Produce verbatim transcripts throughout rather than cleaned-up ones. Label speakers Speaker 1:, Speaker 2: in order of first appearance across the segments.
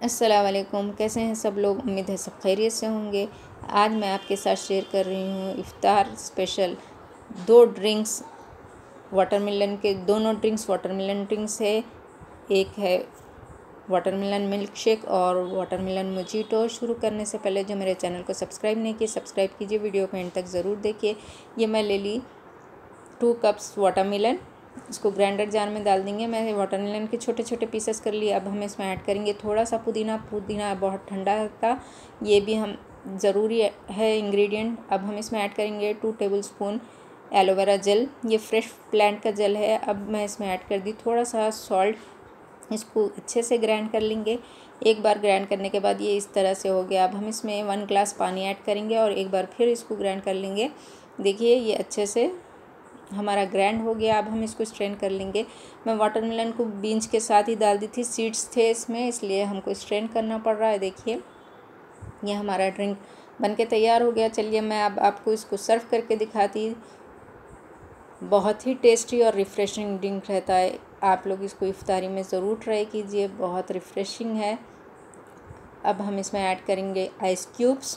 Speaker 1: अस्सलाम वालेकुम। कैसे हैं सब लोग? उम्मीद है सब खैरियत से होंगे। आज मैं आपके साथ शेयर कर रही हूँ इफ्तार स्पेशल दो ड्रिंक्स वाटरमेलन के। दोनों ड्रिंक्स वाटरमेलन ड्रिंक्स है। एक है वाटरमेलन मिल्क शेक और वाटरमेलन मोजिटो। शुरू करने से पहले जो मेरे चैनल को सब्सक्राइब नहीं किए सब्सक्राइब कीजिए, वीडियो को एंड तक ज़रूर देखिए। ये मैं ले ली टू कप्स वाटरमेलन, इसको ग्राइंडर जार में डाल देंगे। मैं वाटरमेलन के छोटे छोटे पीसेस कर लिए। अब हम इसमें ऐड करेंगे थोड़ा सा पुदीना। पुदीना बहुत ठंडा था, ये भी हम ज़रूरी है इंग्रेडिएंट। अब हम इसमें ऐड करेंगे टू टेबलस्पून एलोवेरा जेल। ये फ्रेश प्लांट का जेल है। अब मैं इसमें ऐड कर दी थोड़ा सा सॉल्ट। इसको अच्छे से ग्राइंड कर लेंगे। एक बार ग्राइंड करने के बाद ये इस तरह से हो गया। अब हम इसमें वन ग्लास पानी ऐड करेंगे और एक बार फिर इसको ग्राइंड कर लेंगे। देखिए ये अच्छे से हमारा ग्राइंड हो गया। अब हम इसको स्ट्रेन कर लेंगे। मैं वाटरमेलन को बीन्स के साथ ही डाल दी थी, सीड्स थे इसमें, इसलिए हमको स्ट्रेन करना पड़ रहा है। देखिए ये हमारा ड्रिंक बनके तैयार हो गया। चलिए मैं अब आपको इसको सर्व करके दिखाती। बहुत ही टेस्टी और रिफ़्रेशिंग ड्रिंक रहता है। आप लोग इसको इफ्तारी में ज़रूर ट्राई कीजिए, बहुत रिफ़्रेशिंग है। अब हम इसमें ऐड करेंगे आइस क्यूब्स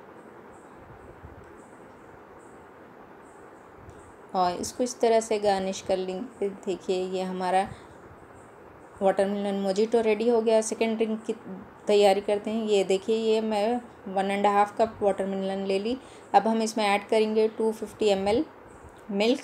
Speaker 1: और इसको इस तरह से गार्निश कर लेंगे। देखिए ये हमारा वाटरमेलन मोजिटो रेडी हो गया। सेकेंड ड्रिंक की तैयारी करते हैं। ये देखिए ये मैं one and half cup watermelon ले ली। अब हम इसमें ऐड करेंगे two fifty M L milk.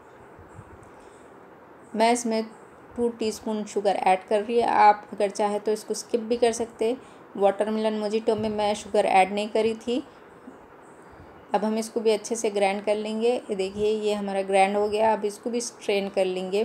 Speaker 1: मैं इसमें टू टीस्पून शुगर ऐड कर रही है। आप अगर चाहे तो इसको स्किप भी कर सकते। वाटरमेलन मोजिटो में मैं शुगर ऐड नहीं करी थी। अब हम इसको भी अच्छे से ग्राइंड कर लेंगे। देखिए ये हमारा ग्राइंड हो गया। अब इसको भी स्ट्रेन कर लेंगे।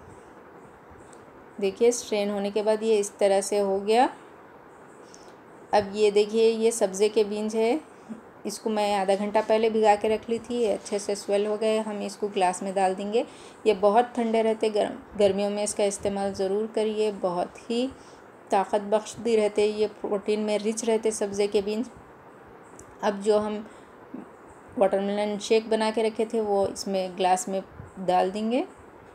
Speaker 1: देखिए स्ट्रेन होने के बाद ये इस तरह से हो गया। अब ये देखिए ये सब्ज़े के बीन्स है, इसको मैं आधा घंटा पहले भिगा के रख ली थी। ये अच्छे से स्वेल हो गए। हम इसको ग्लास में डाल देंगे। ये बहुत ठंडे रहते, गर्म गर्मियों में इसका इस्तेमाल ज़रूर करिए। बहुत ही ताकत बख्शती रहते, ये प्रोटीन में रिच रहते सब्ज़े के बीन्स। अब जो हम वाटरमेलन शेक बना के रखे थे वो इसमें ग्लास में डाल देंगे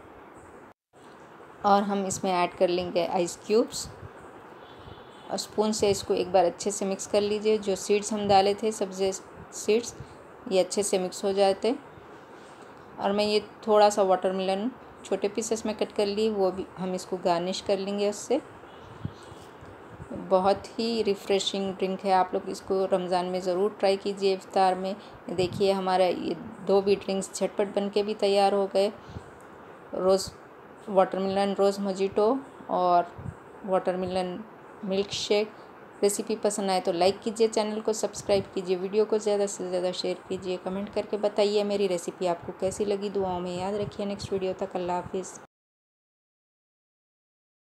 Speaker 1: और हम इसमें ऐड कर लेंगे आइस क्यूब्स और स्पून से इसको एक बार अच्छे से मिक्स कर लीजिए। जो सीड्स हम डाले थे सब्ज़े सीड्स, ये अच्छे से मिक्स हो जाते। और मैं ये थोड़ा सा वाटरमेलन छोटे पीसेस में कट कर ली, वो भी हम इसको गार्निश कर लेंगे उससे। बहुत ही रिफ़्रेशिंग ड्रिंक है। आप लोग इसको रमज़ान में ज़रूर ट्राई कीजिए इफ्तार में। देखिए हमारा ये दो भी ड्रिंक्स झटपट बन के भी तैयार हो गए। रोज़ वाटरमेलन रोज़ मोजिटो और वाटरमेलन मिल्क शेक। रेसिपी पसंद आए तो लाइक कीजिए, चैनल को सब्सक्राइब कीजिए, वीडियो को ज़्यादा से ज़्यादा शेयर कीजिए, कमेंट करके बताइए मेरी रेसिपी आपको कैसी लगी। दुआओं में याद रखिए। नेक्स्ट वीडियो तक अल्लाह हाफिज़।